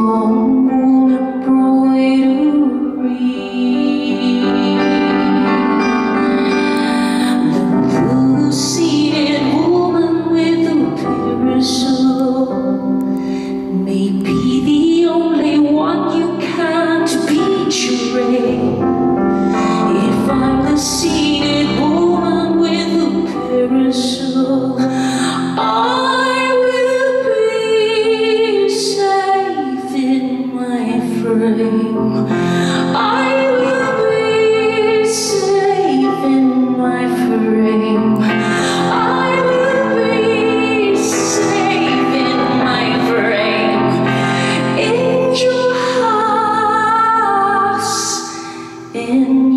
moon embroidery. The blue-seated woman with a parasol may be the only one you can't betray. If I'm the seated woman with a parasol, I will be safe in my frame. I will be safe in my frame. I will be safe in my frame. In your house, in